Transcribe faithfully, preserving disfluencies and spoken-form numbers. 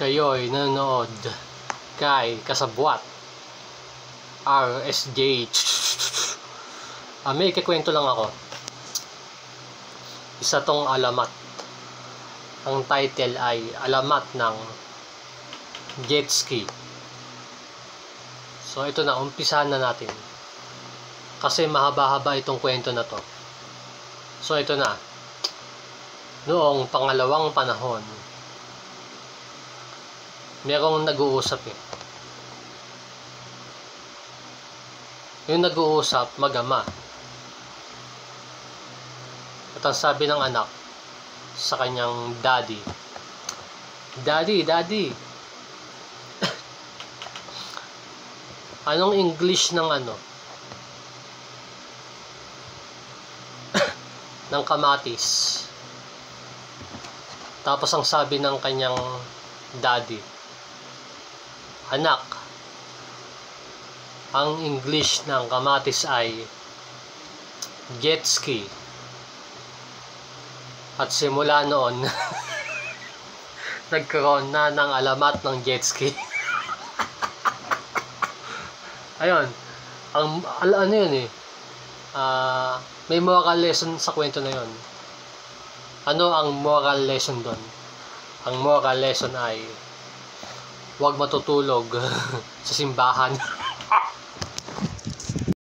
kayo'y nanonood kay Kasabwat R S J. Ah, may kikwento lang ako. Isa tong alamat. Ang title ay Alamat ng Jet Ski. So ito na, umpisahan na natin. Kasi mahaba-haba itong kwento na to. So ito na. Noong pangalawang panahon, merong nag-uusap eh. Yung nag-uusap, mag-ama. At ang sabi ng anak sa kanyang daddy, Daddy, Daddy, anong English ng ano? ng kamatis? Tapos ang sabi ng kanyang daddy, Anak, ang English ng kamatis ay jet ski. At simula noon, nagkaroon na ng alamat ng jet ski. Ayun, ang al ano yun eh, uh, may moral lesson sa kwento na yun. Ano ang moral lesson doon? Ang moral lesson ay huwag matutulog sa simbahan.